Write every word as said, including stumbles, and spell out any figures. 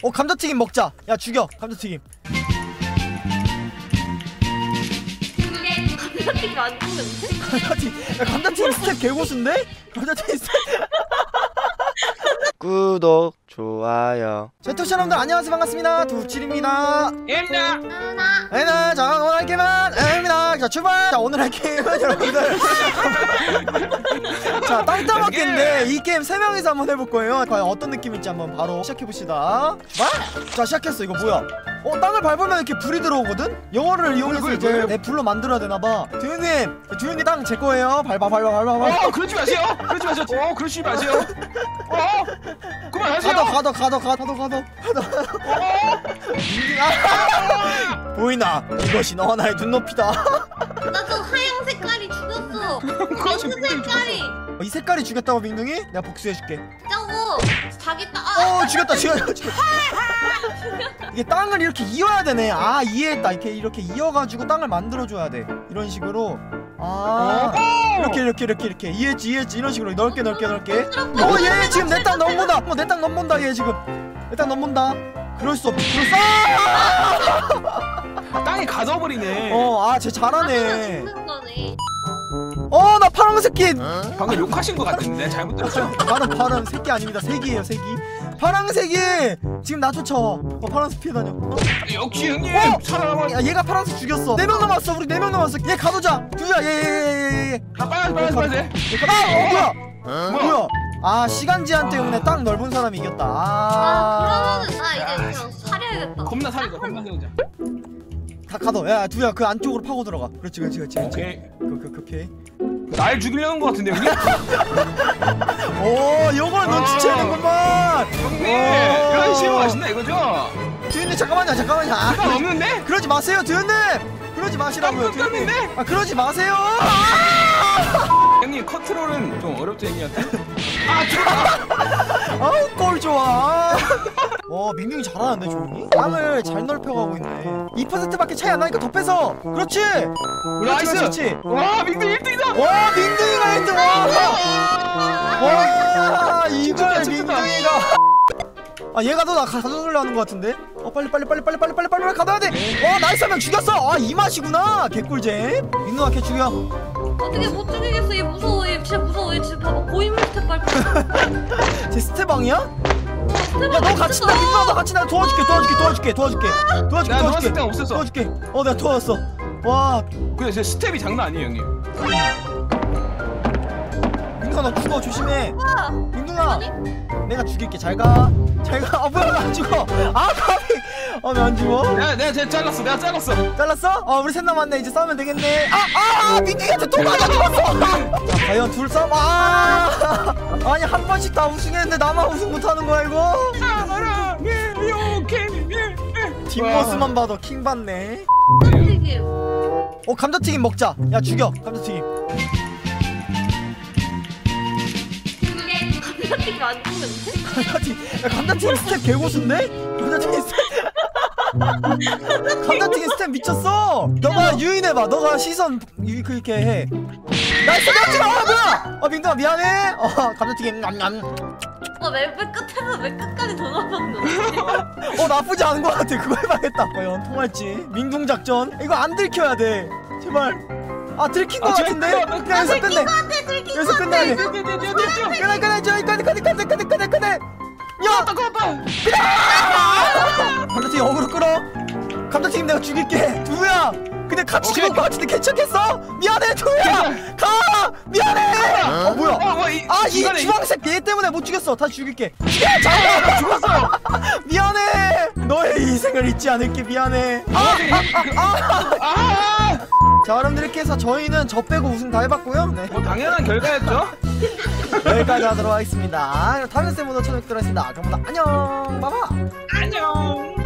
어 감자튀김 먹자. 야 죽여 감자튀김. 감자튀김 안 죽는데? 감자튀김. 야 감자튀김 스텝 개고수인데? 감자튀김 스텝. 구독 좋아요. 자, 투시 여러분들 안녕하세요. 반갑습니다. 두칠입니다. 입니다. 네, 자 오늘 할 게임은 M입니다. 자 출발. 자 오늘 할 게임은 여러분들 자 땅 따먹기인데 이 게임 세 명이서 한번 해볼 거예요. 과연 어떤 느낌일지 한번 바로 시작해 봅시다. 출발. 자 시작했어. 이거 뭐야? 어 땅을 밟으면 이렇게 불이 들어오거든? 영어를 이용해서 이제 내 불로 만들어야 되나봐. 두유님, 두유님 땅 제 거예요. 밟아 밟아 밟아 밟아. 어 그러지 마세요. 그러지 마세요. 어 그러지 마세요. 어 그만하세요. 가더 가더 가더 가더 가더 가더. 아! 보이나? 이것이 너와 나의 눈높이다. 나도 하얀 색깔이 죽였어. 핑크 색깔이. 이 색깔이 죽였다고 민둥이? 내가 복수해줄게. 저거 자기 땅. 아, 어 죽였다 죽였다 죽였다. 이게 땅을 이렇게 이어야 되네. 아 이해했다. 이렇게 이렇게 이어가지고 땅을 만들어줘야 돼. 이런 식으로. 아 이렇게 이렇게 이렇게 이렇게 이해했지 이해했지. 이런 식으로 넓게 넓게 넓게. 어 얘 지금 내 땅 넘본다. 어 내 땅 넘본다 얘 지금. 내 땅 넘본다. 그럴 수 없. 그럴 수. 아! 땅에 가둬버리네. 어 아 쟤 잘하네. 죽는 거네. 어 나 파란새끼. 방금 욕하신 것 같은데 잘못 들었죠? 나는 파란 새끼 아닙니다. 새끼예요 새끼. 파란색이 지금 나 쫓아와. 어 파란색 피해 다녀. 어? 역시 형님 어? 살아남아. 야 얘가 파란색 죽였어. 네 명 남았어. 우리 네 명 남았어. 얘 가두자. 두야 얘얘얘얘. 아 빨리 빨리 빨리. 아 어, 뭐야? 어, 뭐야? 아 시간 제한 때문에 땅 넓은 사람이 이겼다. 아, 아 그러면은 나 이제 그냥 사려야겠다. 겁나 살자 겁나 살자. 다 가둬. 야 두야 그 안쪽으로 파고 들어가. 그렇지 그렇지 그렇지. 오케이. 그, 그, 그, 오케이. 날 죽이려는 것 같은데 형님? 오 요걸 눈치채는구만. 형님 이런 식으로 하신다 이거죠? 두현님 잠깐만요 잠깐만요. 아, 그건 없는데? 그러지 마세요 두현님. 그러지 마시라고요 두현님. 깜깜인데? 아 그러지 마세요. 형님 컨트롤은 좀 어렵죠 형님한테? 아 들어가! 아우 꼴 좋아. 어 민민이 잘하는데 조용히? 땅을 잘 넓혀가고 있네. 이 퍼센트밖에 차이 안 나니까 더 빼서. 그렇지. 그렇지 나이스! 그렇지. 와 민두 일 등이다! 와 민둥이가 일 등. 와, 와 이걸 민둥이가. 아 얘가 더 나 가둬들려 하는 것 같은데? 어 빨리 빨리 빨리 빨리 빨리 빨리 빨리 가둬야 돼. 와 나이스 한 명 죽였어. 아 이 맛이구나. 개꿀잼. 민둥아 걔 죽여. 어떻게 못 죽이겠어. 얘 무서워. 얘 진짜 무서워. 얘 지금 봐봐. 고인물 스텝 밟고. 쟤 스테방이야? 스텝 야 너 같이 나 민둥아 너 같이 나 도와줄게 도와줄게 도와줄게 도와줄게 도와줄게 나 도와줄게 도와줄 땐 없었어. 도와줄게. 어 내가 도왔어. 와 근데 제 스텝이 장난 아니에요 형님. 민둥아 너 죽어 조심해. 아, 민둥아 아니? 내가 죽일게. 잘가 잘가. 아 뭐야 왜 안 죽어. 아 가비. 아 왜 안 죽어. 내가 내가 쟤 잘랐어 내가 잘랐어. 잘랐어? 어 우리 셋 남았네. 이제 싸우면 되겠네. 아아 아, 민둥이한테 또 맞아 죽었어. 자 과연 둘 싸움. 아 아니 한 번씩 다 우승했는데 나만 우승 못하는 거야 이거. 사랑해 요케 뒷모습만 봐도 킹 받네. 튀김. 어 감자튀김 먹자. 야 죽여 감자튀김. 감자튀김 안 죽는데? 감자튀김. 야 감자튀김 스텝 개고수인데? 감자튀김 스텝. 감자튀김 스텝 미쳤어. 너가 유인해봐. 너가 시선 유 그렇게 해. 나이스 감자튀김. 아 뭐야? 어 민동아 미안해. 어 감자튀김 냠냠. 어, 맨 끝에서 맨 끝까지 더 넘었는데. 어 나쁘지 않은 것 같아. 그거 해봐야겠다. 과연 통할지. 민둥 작전. 이거 안 들켜야 돼. 제발. 아 들킨 것 아, 같은데. 그냥 여기서 끝내. 들킨 여기서 끝내야 돼. 뛰어 뛰어 뛰어 뛰어 뛰어. 끝내 끝내 저기 끝내 끝내 끝내 끝내 끝내 끝내. 야 따가워. 감자튀김 어그로 끌어. 감자튀김 내가 죽일게. 두야. 근데 같이 죽을 것 같은데 괜찮겠어? 미안해 두야. 가. 미안해. 어 뭐야? 아 이 주황색 얘 때문에 못 죽였어. 다시 죽일게. 죽여. 잘 죽었어. 미안해. 너의 희생을 잊지 않을게. 미안해. 아, 아, 아, 아. 자 여러분들 이렇게 해서 저희는 저 빼고 우승 다 해봤고요. 네. 뭐 당연한 결과였죠? 여기까지 하도록 하겠습니다. 다음 쌤보다 찾아뵙도록 하겠습니다. 그럼 안녕. 봐봐. 안녕.